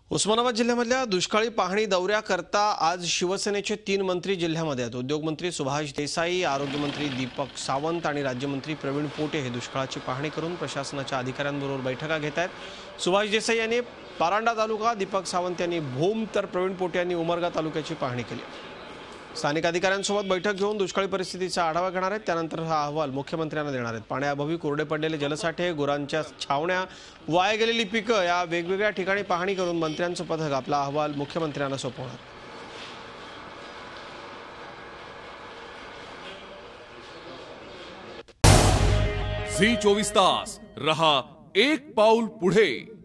उस्मानाबाद जिल्ह्यामधल्या दुष्काळी पाहणी दौऱ्याकरता आज शिवसेनेचे 3 मंत्री जिल्ह्यामध्ये आहेत। उद्योगमंत्री सुभाष देसाई, आरोग्यमंत्री दीपक सावंत आणि राज्यमंत्री प्रवीण पोटे हे दुष्काळाची पाहणी करून प्रशासनाच्या अधिकाऱ्यांबरोबर बैठका घेत आहेत। सुभाष देसाई यांनी पारांडा तालुका, दीपक सावंत यांनी भूम तर प्रवीण पोटे यांनी उमरगा तालुक्याची पाहणी केली। स्थानिक अधिकाऱ्यांसोबत बैठक घेऊन दुष्काळी परिस्थितीचा आढावा घेणार आहेत। त्यानंतर हा अहवाल मुख्यमंत्र्यांना देणार आहेत। पाण्याअभावी कोरडे पडलेले जलसाठे, गुरांच्या छावण्या, वाया गेलेली पिकं या वेगवेगळ्या ठिकाणी पाहणी करून मंत्र्यांचं पथक आपला अहवाल मुख्यमंत्र्यांना सोपवणार। झी 24 तास रहा एक पाऊल पुढे।